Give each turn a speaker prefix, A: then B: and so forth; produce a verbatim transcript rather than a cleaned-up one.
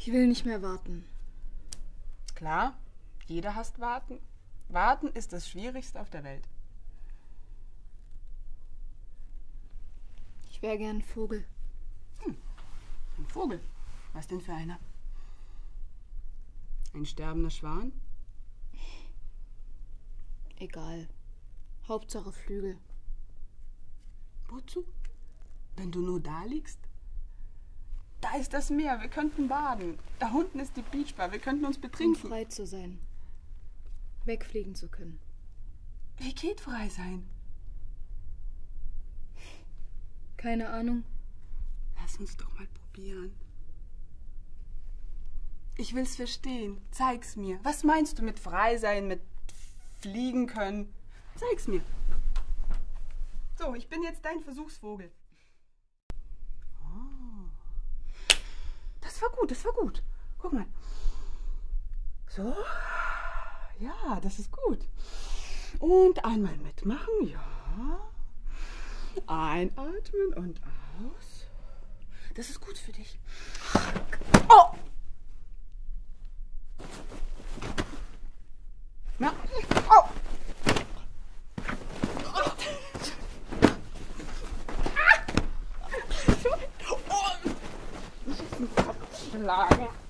A: Ich will nicht mehr warten.
B: Klar, jeder hasst Warten. Warten ist das Schwierigste auf der Welt.
A: Ich wäre gern ein Vogel.
B: Hm, ein Vogel. Was denn für einer? Ein sterbender Schwan?
A: Egal. Hauptsache Flügel.
B: Wozu? Wenn du nur da liegst? Da ist das Meer, wir könnten baden. Da unten ist die Beachbar, wir könnten uns
A: Um
B: betrinken.
A: frei zu sein. Wegfliegen zu können.
B: Wie geht frei sein?
A: Keine Ahnung.
B: Lass uns doch mal probieren. Ich will's verstehen. Zeig's mir. Was meinst du mit frei sein, mit fliegen können? Zeig's mir. So, ich bin jetzt dein Versuchsvogel. Oh. Das war gut, das war gut. Guck mal. So. Ja, das ist gut. Und einmal mitmachen, ja. Einatmen und aus. Das ist gut für dich. Oh! Na, oh! Oh! Ich muss den Kopf schlagen.